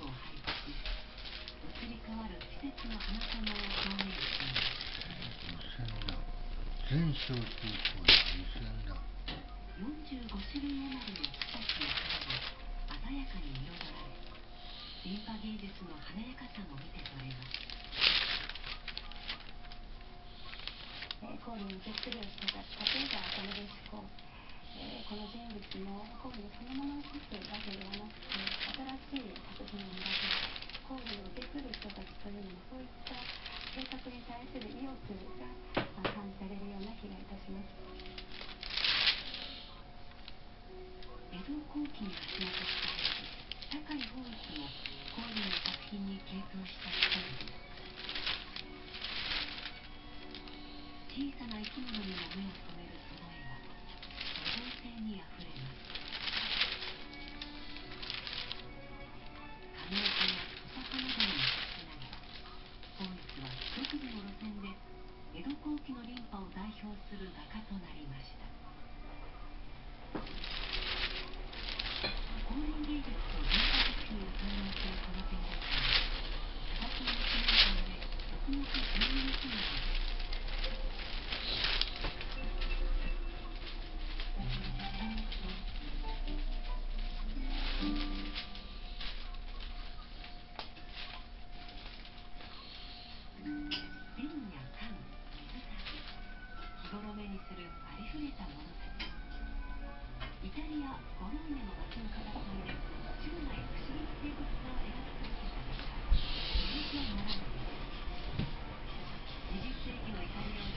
を配布し、移り変わる季節の花様を表現しています。 全小空港で2000だ。 45種類余りの草木や花が鮮やかに彩られ、リンパ芸術の華やかさも見て取れます。 コールに受け継ぐ人たち、例えばこの弟子公、この人物もコールそのものを指すわけではなくて、新しい作品を目指すコールを受け継ぐ人たちというのも、そういった制作に対する意欲が感じられるような気がいたします。 江戸後期に活躍した酒井法一もコールの作品に傾倒した一人です。小さな生き物にも目を留めるその絵は創造性にあふれます。亀岡や土佐などに設しながら、法一は独自の路線で江戸後期の琳派を代表する画家となりました。光輪芸術と琳派作品を堪能するこの展覧会は、佐々木の記念館で6月12日まで。瓶や缶、水差し、日頃目にするありふれたものたち。イタリア・ボローニャの街の片隅で生涯不思議な生物画を描き続けた画家、ルイジオ・モランディ。20世紀のイタリアを